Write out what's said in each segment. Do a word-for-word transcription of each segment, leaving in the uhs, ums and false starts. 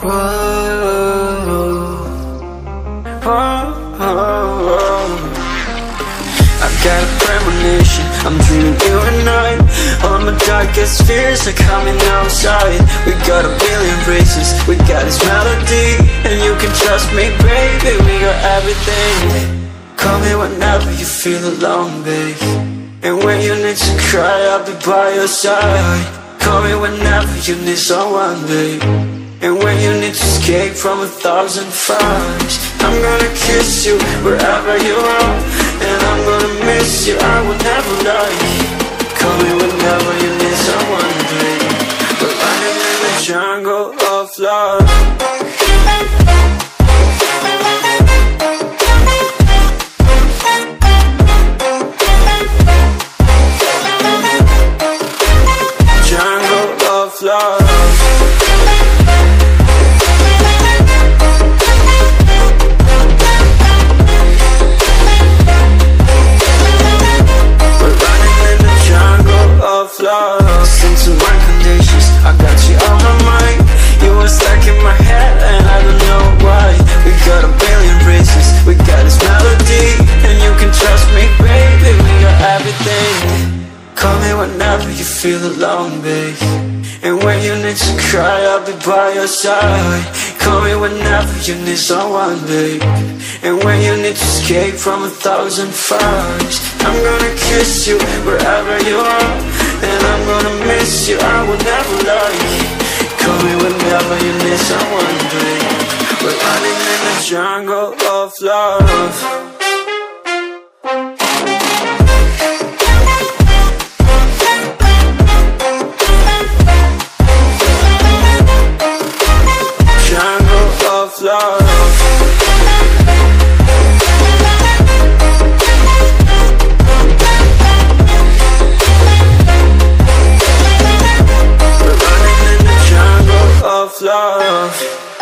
Whoa, whoa, whoa. I got a premonition, I'm dreaming you and I. All my darkest fears are coming outside. We got a billion races, we got this melody, and you can trust me, baby, we got everything. Call me whenever you feel alone, babe, and when you need to cry, I'll be by your side. Call me whenever you need someone, babe, and when you need to escape from a thousand fires. I'm gonna kiss you wherever you are, and I'm gonna miss you, I will never lie. Call me whenever you need someone, babe. We're running in the jungle of love. Love. We're running in the jungle of love. Listen to my conditions, I got you on my mind. You were stuck in my head and I don't know why. We got a billion races, we got this melody, and you can trust me, baby, we got everything. Call me whenever you feel alone, babe, and when you need to cry, I'll be by your side. Call me whenever you need someone, babe, and when you need to escape from a thousand fires. I'm gonna kiss you wherever you are, and I'm gonna miss you, I will never lie. Call me whenever you need someone, babe. We're running in the jungle of love. Love. We're running in the jungle of love.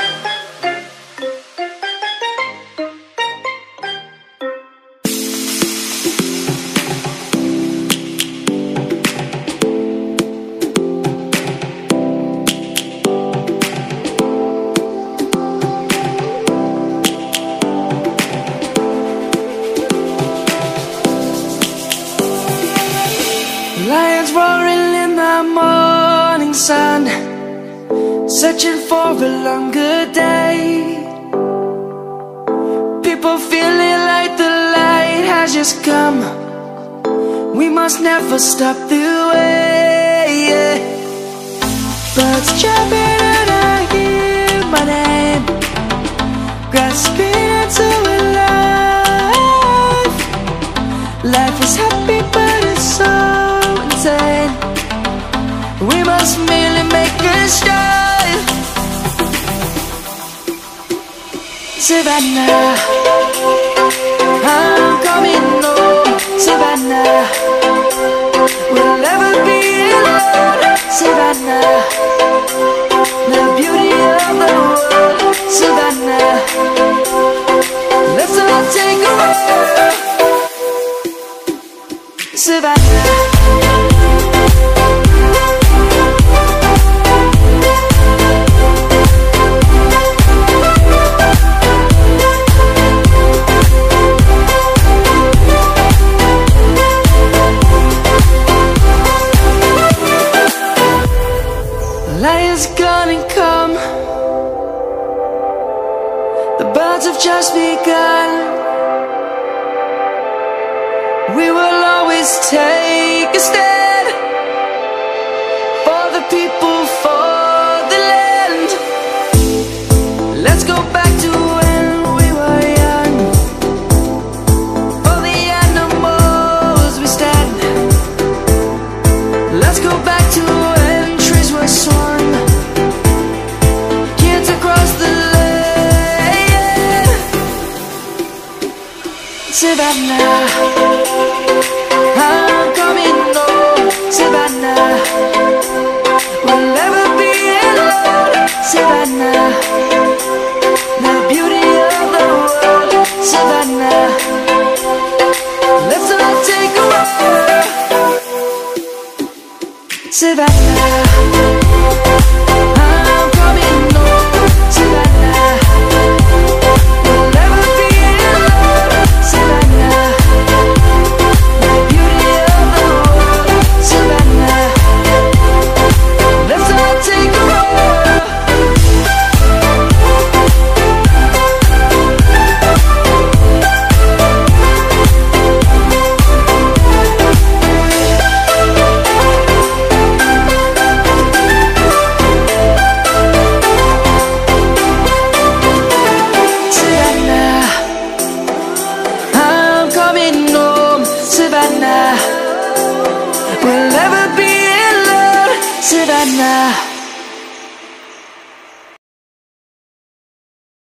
Lions roaring in the morning sun, searching for a longer day. People feeling like the light has just come. We must never stop the way. Birds jumping and I hear my name, grasping into a life. Life is happy but it's so insane. We must merely make a start. Savannah, I'm coming home. Savannah, we'll never be alone. Savannah, the beauty of the world. Savannah, let's all take a walk. Savannah. Lion's gonna come. The birds have just begun. We will always take a stand for the people, for the land. Let's go back to when we were young. For the animals we stand. Let's go back to when trees were swung, kids across the land. Savannah.